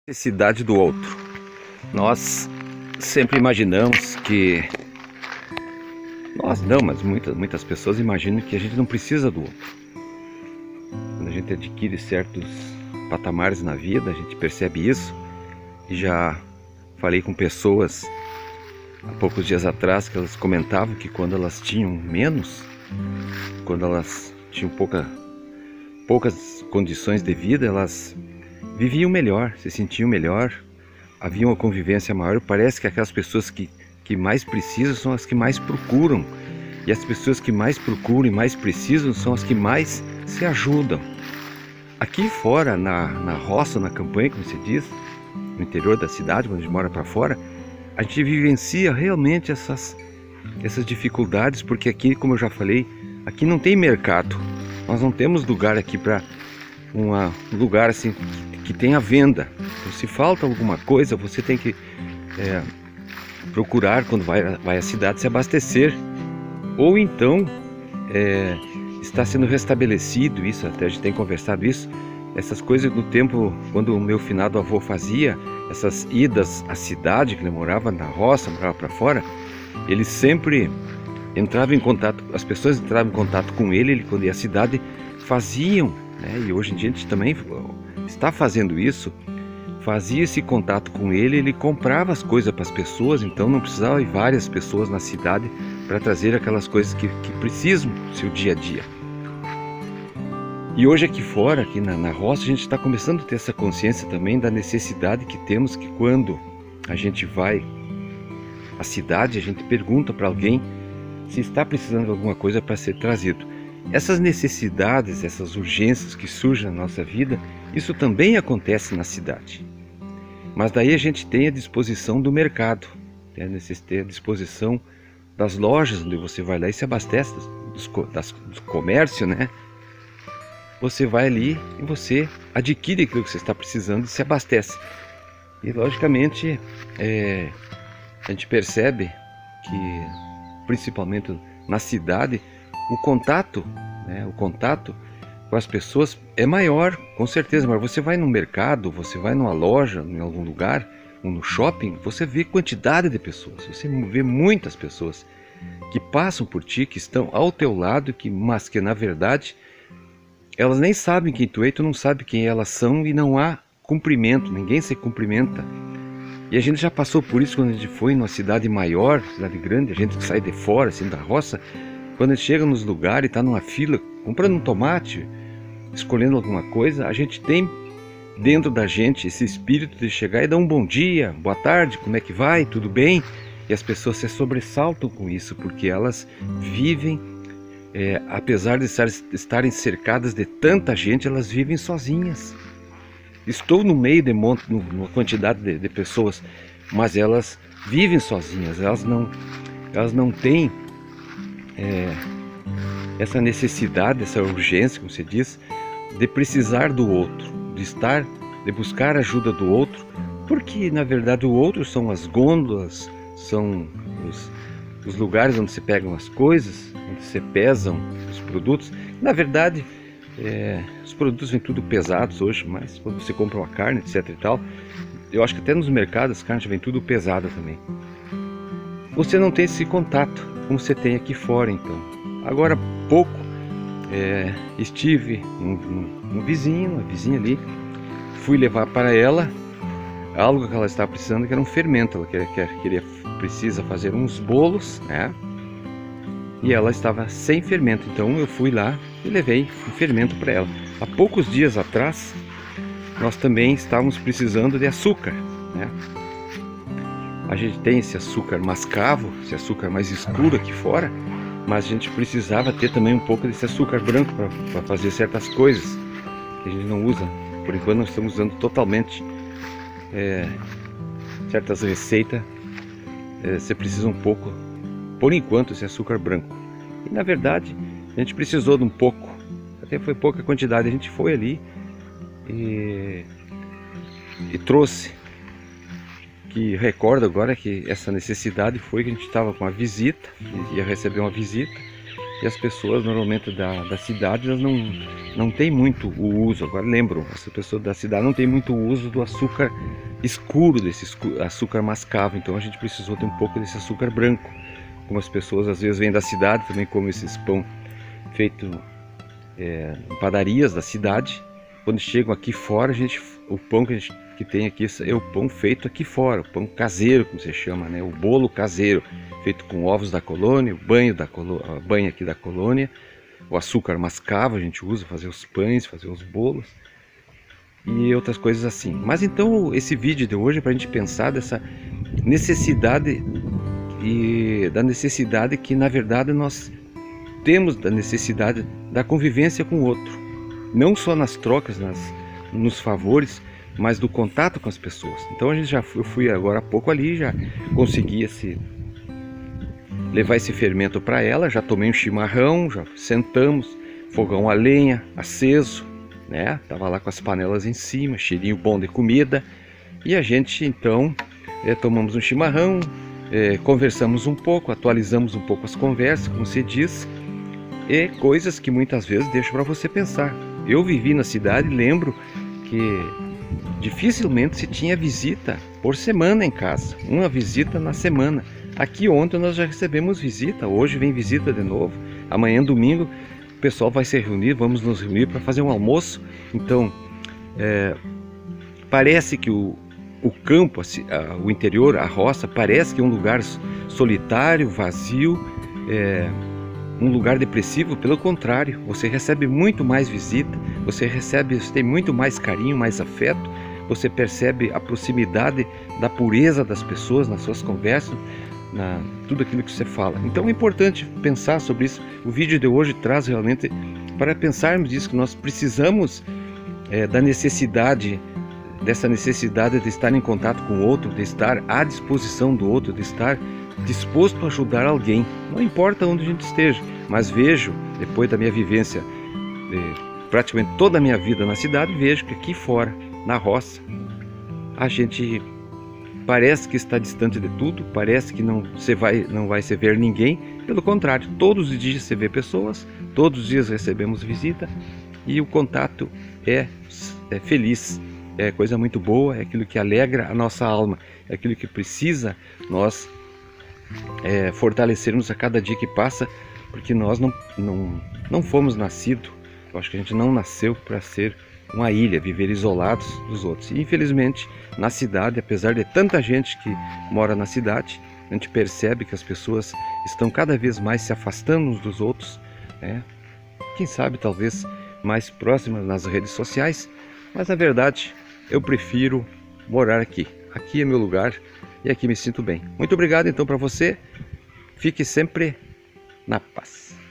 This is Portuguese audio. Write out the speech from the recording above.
Necessidade do outro. Nós sempre imaginamos que nós não, mas muitas pessoas imaginam que a gente não precisa do outro. Quando a gente adquire certos patamares na vida, a gente percebe isso. E já falei com pessoas há poucos dias atrás que elas comentavam que quando elas tinham menos, quando elas tinham poucas condições de vida, elas viviam melhor, se sentiam melhor, havia uma convivência maior. Parece que aquelas pessoas que mais precisam são as que mais procuram, e as pessoas que mais procuram e mais precisam são as que mais se ajudam. Aqui fora, na roça, na campanha, como se diz, no interior da cidade, quando a gente mora para fora, a gente vivencia realmente essas dificuldades, porque aqui, como eu já falei, aqui não tem mercado. Nós não temos lugar aqui para um lugar assim que tenha venda. Então, se falta alguma coisa, você tem que procurar, quando vai à cidade, se abastecer. Ou então está sendo restabelecido isso, até a gente tem conversado isso, essas coisas do tempo quando o meu finado avô fazia essas idas à cidade, que ele morava na roça, morava para fora. Ele sempre entrava em contato, as pessoas entravam em contato com ele quando ia à cidade, faziam, né? E hoje em dia a gente também está fazendo isso, fazia esse contato com ele, ele comprava as coisas para as pessoas, então não precisava ir várias pessoas na cidade para trazer aquelas coisas que precisam do seu dia a dia. E hoje aqui fora, aqui na roça, a gente está começando a ter essa consciência também da necessidade que temos, que quando a gente vai à cidade, a gente pergunta para alguém se está precisando de alguma coisa para ser trazido. Essas necessidades, essas urgências que surgem na nossa vida, isso também acontece na cidade. Mas daí a gente tem a disposição do mercado, tem a disposição das lojas, onde você vai lá e se abastece, do comércio, né? Você vai ali e você adquire aquilo que você está precisando e se abastece. E logicamente a gente percebe que, principalmente na cidade, o contato com as pessoas é maior, com certeza. Mas você vai no mercado, você vai numa loja, em algum lugar, ou no shopping, você vê quantidade de pessoas, você vê muitas pessoas que passam por ti, que estão ao teu lado, mas que na verdade elas nem sabem quem tu é, tu não sabe quem elas são, e não há cumprimento, ninguém se cumprimenta. E a gente já passou por isso quando a gente foi numa cidade maior, cidade grande, a gente que sai de fora, assim, da roça, quando a gente chega nos lugares e está numa fila, comprando um tomate, escolhendo alguma coisa, a gente tem dentro da gente esse espírito de chegar e dar um bom dia, boa tarde, como é que vai, tudo bem? E as pessoas se sobressaltam com isso, porque elas vivem, apesar de estarem cercadas de tanta gente, elas vivem sozinhas. Estou no meio de uma quantidade de pessoas, mas elas vivem sozinhas, elas não têm essa necessidade, essa urgência, como se diz, de precisar do outro, de buscar a ajuda do outro, porque na verdade o outro são as gôndolas, são os lugares onde se pegam as coisas, onde se pesam os produtos. Na verdade, os produtos vêm tudo pesados hoje, mas quando você compra uma carne, etc e tal, eu acho que até nos mercados as carnes vêm tudo pesada também. Você não tem esse contato como você tem aqui fora. Então, agora há pouco estive uma vizinha ali, fui levar para ela algo que ela estava precisando, que era um fermento. Ela precisa fazer uns bolos, né? E ela estava sem fermento, então eu fui lá e levei um fermento para ela. Há poucos dias atrás, nós também estávamos precisando de açúcar, né? A gente tem esse açúcar mascavo, esse açúcar mais escuro aqui fora, mas a gente precisava ter também um pouco desse açúcar branco para fazer certas coisas que a gente não usa. Por enquanto nós estamos usando totalmente certas receitas. Você precisa um pouco, por enquanto, esse açúcar branco. E na verdade a gente precisou de um pouco, até foi pouca quantidade. A gente foi ali e trouxe. Que recordo agora que essa necessidade foi que a gente estava com uma visita, ia receber uma visita, e as pessoas normalmente da cidade elas não têm muito o uso. Agora lembram, as pessoas da cidade não têm muito o uso do açúcar escuro, desse açúcar mascavo, então a gente precisou ter um pouco desse açúcar branco. Como as pessoas às vezes vêm da cidade, também comem esses pão feito em padarias da cidade. Quando chegam aqui fora, o pão que tem aqui é o pão feito aqui fora, o pão caseiro, como se chama, né? O bolo caseiro, feito com ovos da colônia, o banho aqui da colônia, o açúcar mascavo a gente usa para fazer os pães, fazer os bolos e outras coisas assim. Mas então esse vídeo de hoje é para a gente pensar dessa necessidade da necessidade que na verdade nós temos, da necessidade da convivência com o outro, não só nas trocas, nos favores, mas do contato com as pessoas. Então eu fui agora há pouco ali, já consegui levar esse fermento para ela, já tomei um chimarrão, já sentamos, fogão a lenha aceso, né? Tava lá com as panelas em cima, cheirinho bom de comida, e a gente então tomamos um chimarrão, conversamos um pouco, atualizamos um pouco as conversas, como se diz, e coisas que muitas vezes deixam para você pensar. Eu vivi na cidade e lembro que dificilmente se tinha visita por semana em casa, uma visita na semana. Aqui ontem nós já recebemos visita, hoje vem visita de novo, amanhã domingo o pessoal vai se reunir, vamos nos reunir para fazer um almoço. Então parece que o campo, o interior, a roça, parece que é um lugar solitário, vazio, um lugar depressivo. Pelo contrário, você recebe muito mais visita, você tem muito mais carinho, mais afeto, você percebe a proximidade da pureza das pessoas nas suas conversas, tudo aquilo que você fala. Então é importante pensar sobre isso. O vídeo de hoje traz realmente para pensarmos nisso, que nós precisamos dessa necessidade de estar em contato com o outro, de estar à disposição do outro, de estar disposto a ajudar alguém, não importa onde a gente esteja. Mas vejo, depois da minha vivência, praticamente toda a minha vida na cidade, vejo que aqui fora, na roça, a gente parece que está distante de tudo, parece que não vai se ver ninguém. Pelo contrário, todos os dias se vê pessoas, todos os dias recebemos visita, e o contato é feliz, é coisa muito boa, é aquilo que alegra a nossa alma, é aquilo que precisa nós fortalecermos a cada dia que passa, porque nós não fomos nascidos, eu acho que a gente não nasceu para ser uma ilha, viver isolados dos outros. E infelizmente na cidade, apesar de tanta gente que mora na cidade, a gente percebe que as pessoas estão cada vez mais se afastando uns dos outros, quem sabe talvez mais próximas nas redes sociais, mas na verdade eu prefiro morar aqui. Aqui é meu lugar e aqui me sinto bem. Muito obrigado então para você. Fique sempre na paz.